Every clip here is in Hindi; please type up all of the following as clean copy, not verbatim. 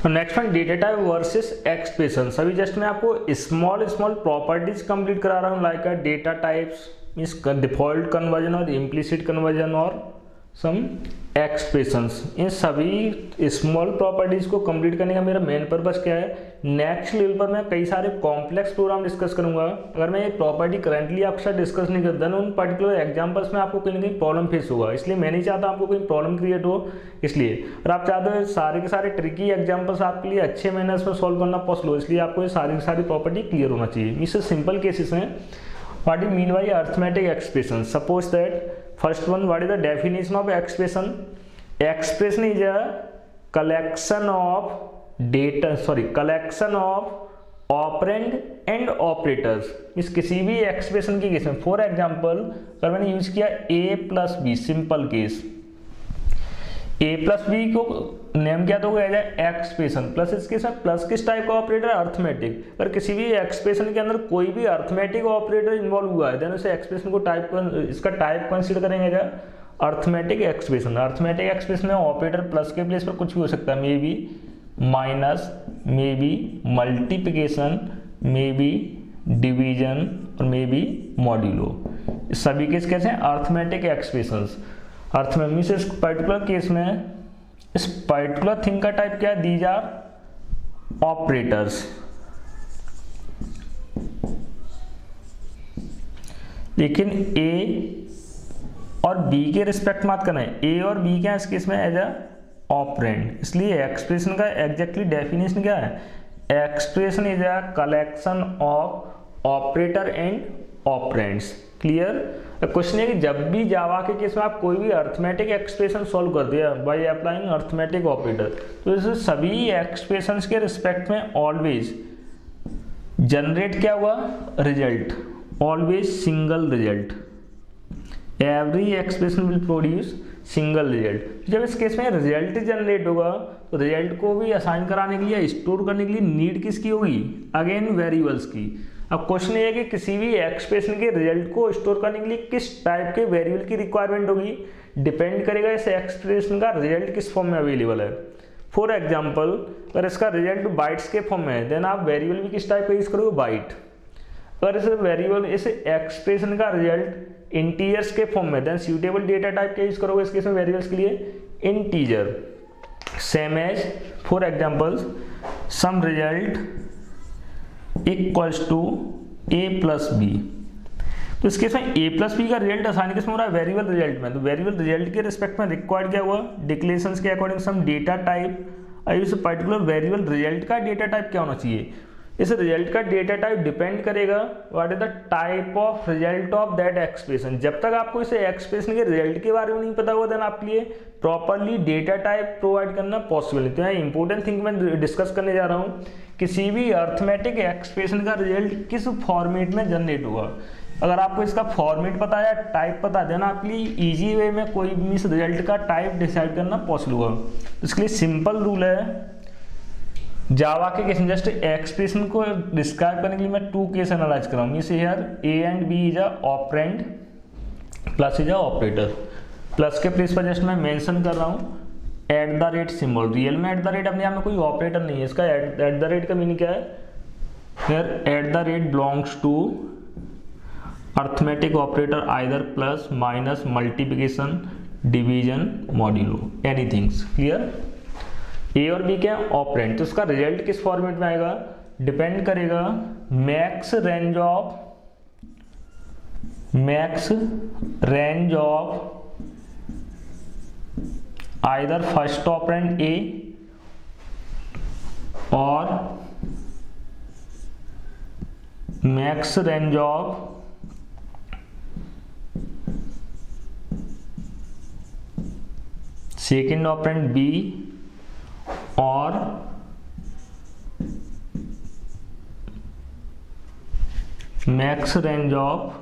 Next one data type versus expression. अभी जस्ट मैं आपको स्मॉल प्रॉपर्टीज कंप्लीट करा रहा हूँ, like data types means default conversion और इम्प्लिसिट कन्वर्जन और सम एक्सप्रेशंस। इन सभी स्मॉल प्रॉपर्टीज को कंप्लीट करने का मेरा मेन पर्पस क्या है, नेक्स्ट लेवल पर मैं कई सारे कॉम्प्लेक्स प्रोग्राम डिस्कस करूंगा। अगर मैं ये प्रॉपर्टी करंटली आपके साथ डिस्कस नहीं करता ना, उन पर्टिकुलर एग्जांपल्स में आपको कहीं ना कहीं प्रॉब्लम फेस होगा, इसलिए मैं नहीं चाहता आपको कोई प्रॉब्लम क्रिएट हो। इसलिए और आप चाहते हो सारे के सारे ट्रिकी एग्जाम्पल्स आपके लिए अच्छे मैनर्स में सॉल्व करना पॉसिबल हो, इसलिए आपको ये सारी की सारी प्रॉपर्टी क्लियर होना चाहिए। इससे सिंपल केसेस हैं। What is mean by arithmetic expression? Suppose that first one, what is the definition of expression? Expression is a collection of operand and operators. इस किसी भी एक्सप्रेशन के केस में, फॉर एग्जांपल अगर मैंने यूज किया a plus B, simple case, a plus B को नेम क्या तो एक्सप्रेशन, प्लस इस केस में प्लस किस टाइप का ऑपरेटर? अर्थमेटिक। अगर किसी भी एक्सप्रेशन के अंदर कोई भी अर्थमेटिक ऑपरेटर इन्वॉल्व हुआ है देन उसे एक्सप्रेशन को इसका टाइप कंसीडर करेंगे क्या? Arithmetic expression. अर्थमेटिक एक्सप्रेशन में ऑपरेटर प्लस के प्लेस पर कुछ भी हो सकता है, may be minus, may be multiplication, may be division और मे बी मॉड्यूलो। सभी केस कैसे हैं? Arithmetic expressions. अर्थमेटिक इस पर्टिकुलर केस में इस पर्टिकुलर थिंग का टाइप क्या है? These are operators. लेकिन ए और बी के रिस्पेक्ट मत करना है, ए और बी क्या है इस केस में? As a operand. इसलिए एक्सप्रेशन का एग्जैक्टली डेफिनेशन क्या है? Expression is a collection of operator and operands. Clear? Question है कि जब भी जावा के केस में आप कोई भी अर्थमेटिक एक्सप्रेशन सॉल्व कर दिया बाय अप्लाइंग अर्थमेटिक ऑपरेटर, तो इस सभी एक्सप्रेशंस के रिस्पेक्ट में ऑलवेज जनरेट क्या हुआ? Result, always single result. Every expression will produce single result. जब इस केस में रिजल्ट जनरेट होगा तो रिजल्ट को भी असाइन कराने के लिए, स्टोर करने के लिए नीड किसकी होगी? अगेन वेरिएबल्स की। अब क्वेश्चन ये है कि किसी भी एक्सप्रेशन के रिजल्ट को स्टोर करने के लिए किस टाइप के वेरिएबल की रिक्वायरमेंट होगी? डिपेंड करेगा इस एक्सप्रेशन का रिजल्ट किस फॉर्म में अवेलेबल है। फॉर एग्जाम्पल अगर इसका रिजल्ट बाइट्स के फॉर्म में है देन आप वेरिएबल भी किस टाइप का यूज करोगे? बाइट। अगर इस वेरिएबल इस एक्सप्रेशन का रिजल्ट इंटीजर्स के फॉर्म में देन सूटेबल डेटा टाइप का यूज करोगे इस केस में वेरिएबल्स के लिए? Integer. Same as for example sum result equals to A plus B. तो इस केस में ए प्लस बी का रिजल्ट आसानी किसमें हो रहा है? वेरिएबल रिजल्ट में। तो वेरिएबल रिजल्ट के रिस्पेक्ट में रिक्वायर्ड क्या हुआ? डिक्लेरेशंस के अकॉर्डिंग सम डेटा टाइप। इस पर्टिकुलर वेरिएबल रिजल्ट का डेटा टाइप क्या होना चाहिए? इस रिजल्ट का डेटा टाइप डिपेंड करेगा what is the type of result of that expression. जब तक आपको इस एक्सप्रेशन के रिजल्ट के बारे में नहीं पता होगा देन आपके लिए प्रॉपरली डेटा टाइप प्रोवाइड करना पॉसिबल नहीं। तो यहाँ इंपॉर्टेंट थिंग मैं डिस्कस करने जा रहा हूँ, किसी भी अर्थमेटिक एक्सप्रेशन का रिजल्ट किस फॉर्मेट में जनरेट होगा। अगर आपको इसका फॉर्मेट पता है, टाइप पता है, देन आपके लिए ईजी वे में कोई भी इस रिजल्ट का टाइप डिसाइड करना पॉसिबल होगा। तो इसके लिए सिंपल रूल है जावा के केस में जस्ट एक्सप्रेशन को डिस्क्राइब करने के लिए मैं टू केस एनालाइज कर रहा हूँ। Means here A and B is a operand plus is a operator. Plus के प्लेस पर जस्ट मैं मेंशन कर रहा हूँ at the rate symbol. Real में एट द रेट अपने आप में कोई ऑपरेटर नहीं है, इसका एट द रेट का मीनिंग क्या है? Here at the rate belongs to arithmetic operator either plus minus multiplication division modulo anythings. Clear? A और बी क्या है? ऑपरेंड। तो उसका रिजल्ट किस फॉर्मेट में आएगा? डिपेंड करेगा max range of either first operand A और max range of second operand B और max range of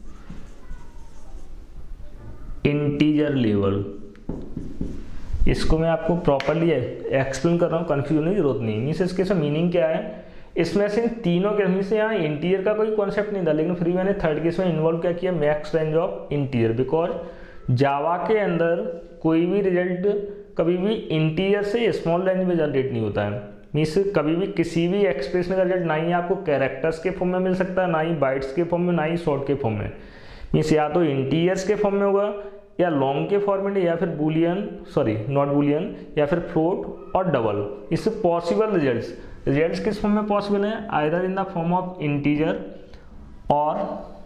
integer level. इसको मैं आपको प्रॉपर्ली एक्सप्लेन कर रहा हूँ, कंफ्यूजन की जरूरत नहीं। मीन्स इसके से मीनिंग क्या है? इसमें से तीनों के मीन्स यहाँ इंटीजर का कोई कॉन्सेप्ट नहीं था, लेकिन फिर मैंने थर्ड केस में इन्वॉल्व क्या किया? Max range of integer. Because Java के अंदर कोई भी रिजल्ट कभी भी इंटीजर से स्मॉल रेंज में जनरेट नहीं होता है। मीन्स कभी भी किसी भी एक्सप्रेशन का रिजल्ट ना ही आपको कैरेक्टर्स के फॉर्म में मिल सकता है, ना ही बाइट्स के फॉर्म में, ना ही शॉर्ट के फॉर्म में। मीन्स या तो इंटीजर्स के फॉर्म में होगा, या लॉन्ग के फॉर्मेट, या फिर बुलियन, सॉरी नॉट बुलियन, या फिर फ्लोट और डबल। इससे पॉसिबल रिजल्ट्स किस फॉर्म में पॉसिबल है? Either in the form of integer और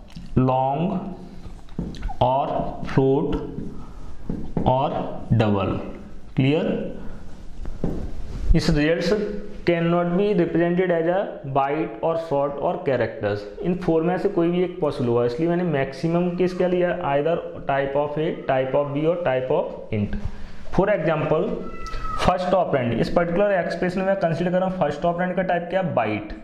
लॉन्ग और फ्लोट और डबल। क्लियर? इस results can not be represented as a byte और शॉर्ट और कैरेक्टर्स। इन फोर में से कोई भी एक पॉसिबल हुआ, इसलिए मैंने मैक्सिमम केस क्या लिया? Either type of A, type of B और type of int. For example first operand, इस पर्टिकुलर एक्सप्रेशन में कंसिडर कर रहा हूँ फर्स्ट ऑपरेंड का टाइप क्या? बाइट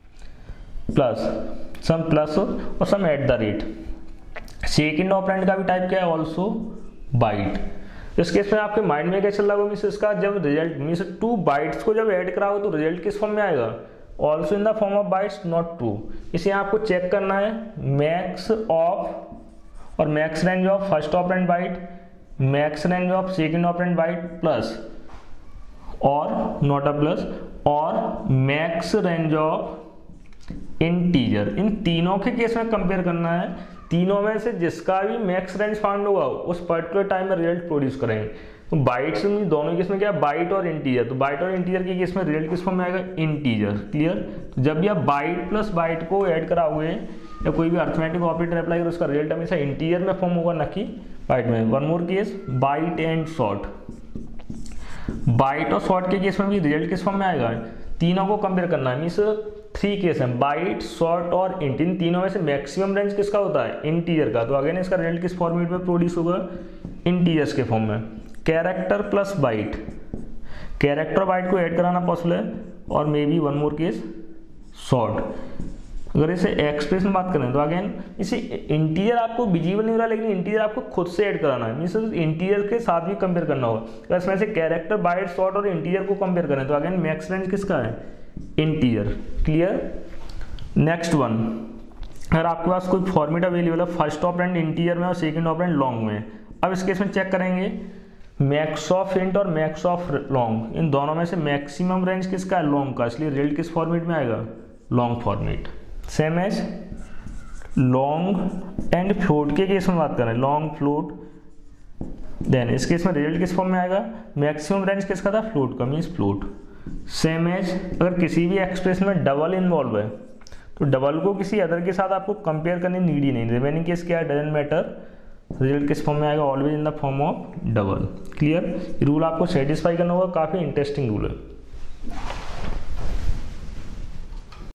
प्लस प्लस और sum at the rate. Second operand का भी टाइप क्या है? Also bite. इस केस में आपके माइंड में क्या चल रहा होगा? मीन्स इसका जब रिजल्ट मीन्स 2 बाइट्स को जब ऐड कराओ तो रिजल्ट किस फॉर्म में आएगा? Also in the form of bytes, not true. इसे आपको चेक करना है मैक्स ऑफ और max range of first operand byte, max range of second operand byte plus और नॉट अ प्लस, और मैक्स रेंज ऑफ इंटीजर। इन तीनों के केस में कंपेयर करना है। तीनों में से जिसका भी मैक्स रेंज फाउंड होगा उस पर्टिकुलर टाइम में रिजल्ट प्रोड्यूस करेंगे। तो बाइट्स में दोनों केस में क्या है? बाइट और इंटीजर। तो बाइट और इंटीजर के केस में रिजल्ट किस फॉर्म में आएगा? इंटीजर। क्लियर? तो जब भी आप बाइट प्लस बाइट को ऐड कराओगे या कोई भी अर्थमेटिक ऑपरेटर अप्लाई करो, उसका रिजल्ट हमेशा इंटीजर में फॉर्म होगा, न कि बाइट में। One more case, byte and short. Byte और शॉर्ट के केस में भी रिजल्ट किस फॉर्म में आएगा? तीनों को कंपेयर करना है। मीन्स 3 केस हैं, बाइट, शॉर्ट और इंट। इन तीनों में से मैक्सिमम रेंज किसका होता है? इंटीजर का। तो अगेन इसका रिजल्ट किस फॉर्मेट में प्रोड्यूस होगा? इंटीजर्स के फॉर्म में। कैरेक्टर प्लस बाइट, कैरेक्टर और बाइट को ऐड कराना पॉसिबल है। और may be one more case, short. अगर इसे एक्सप्रेशन बात करें तो अगेन इसे इंटीजर आपको विजिबल नहीं हो रहा, लेकिन इंटीजर आपको खुद से ऐड कराना है। मीन्स इंटीजर के साथ भी कंपेयर करना होगा। अगर इसमें से कैरेक्टर, बाइट, शॉर्ट और इंटीजर को कंपेयर करें तो अगेन मैक्स रेंज किसका है? इंटीजर। क्लियर? नेक्स्ट वन, अगर आपके पास कोई फॉर्मेट अवेलेबल है फर्स्ट ऑपरेंड इंटीजर में और सेकंड ऑपरेंड लॉन्ग में, अब इस केस में चेक करेंगे मैक्स ऑफ इंट और मैक्स ऑफ लॉन्ग, इन दोनों में से मैक्सिमम रेंज किसका है? लॉन्ग का। इसलिए रिजल्ट किस फॉर्मेट में आएगा? Long format. Same as long and float के केस में बात करें, लॉन्ग फ्लोट, देन इस केस में रिजल्ट किस फॉर्म में आएगा? मैक्सिमम रेंज किसका था? फ्लोट का, मीन्स फ्लोट। सेम एज अगर किसी भी एक्सप्रेशन में डबल इन्वॉल्व है तो डबल को किसी अदर के साथ आपको कंपेयर करने नीड ही नहीं। रिमेनिंग केस क्या है? डजंट मैटर, रिजल्ट किस फॉर्म में आएगा? Always in the form of double. Clear? Rule आपको सेटिस्फाई करना होगा, काफ़ी इंटरेस्टिंग रूल है।